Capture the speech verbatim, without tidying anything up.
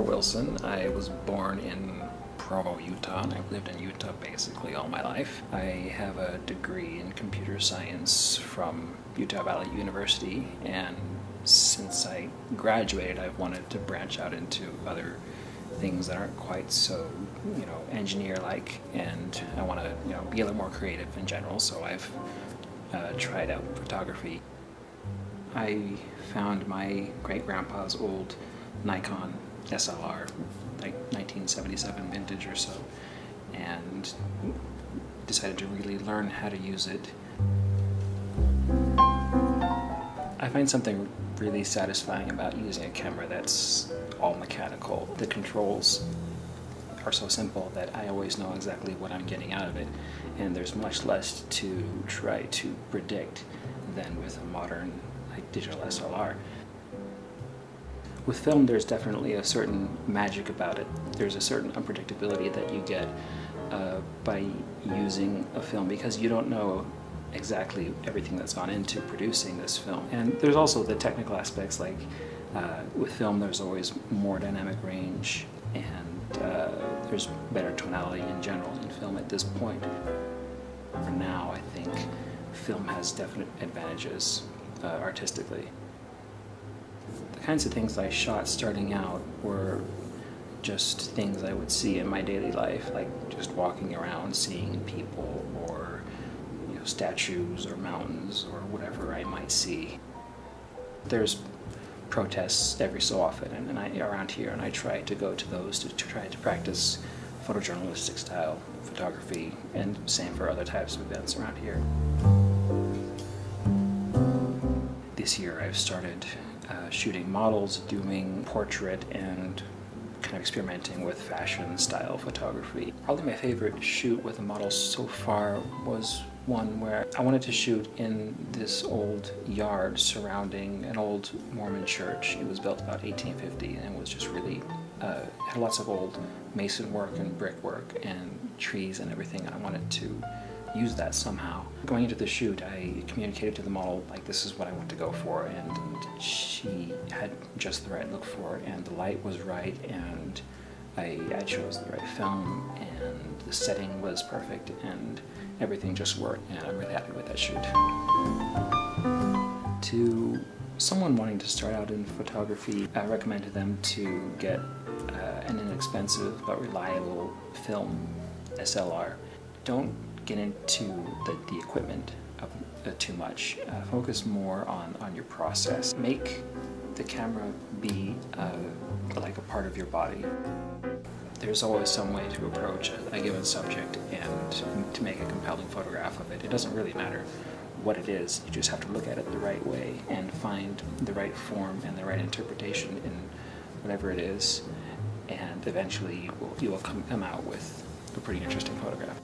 Wilson. I was born in Provo, Utah, and I've lived in Utah basically all my life. I have a degree in computer science from Utah Valley University, and since I graduated, I've wanted to branch out into other things that aren't quite so, you know, engineer-like, and I want to, you know, be a little more creative in general, so I've uh, tried out photography. I found my great-grandpa's old Nikon S L R, like nineteen seventy-seven vintage or so, and decided to really learn how to use it. I find something really satisfying about using a camera that's all mechanical. The controls are so simple that I always know exactly what I'm getting out of it, and there's much less to try to predict than with a modern like digital S L R. With film, there's definitely a certain magic about it. There's a certain unpredictability that you get uh, by using a film, because you don't know exactly everything that's gone into producing this film. And there's also the technical aspects, like uh, with film there's always more dynamic range, and uh, there's better tonality in general in film at this point. For now, I think film has definite advantages uh, artistically. The kinds of things I shot starting out were just things I would see in my daily life, like just walking around seeing people, or you know, statues or mountains or whatever I might see. There's protests every so often and, and I, around here, and I try to go to those to, to try to practice photojournalistic style photography, and same for other types of events around here. This year I've started uh, shooting models, doing portrait, and kind of experimenting with fashion style photography. Probably my favorite shoot with a model so far was one where I wanted to shoot in this old yard surrounding an old Mormon church. It was built about eighteen fifty, and it was just really, uh, had lots of old mason work and brickwork and trees and everything, and I wanted to use that somehow. Going into the shoot, I communicated to the model, like, this is what I want to go for, and, and she had just the right look for it, and the light was right, and I, I chose the right film, and the setting was perfect, and everything just worked, and I'm really happy with that shoot. To someone wanting to start out in photography, I recommend to them to get uh, an inexpensive but reliable film S L R. Don't get into the, the equipment of, uh, too much. Uh, focus more on, on your process. Make the camera be uh, like a part of your body. There's always some way to approach a, a given subject and to make a compelling photograph of it. It doesn't really matter what it is, you just have to look at it the right way and find the right form and the right interpretation in whatever it is, and eventually you will, you will come, come out with a pretty interesting photograph.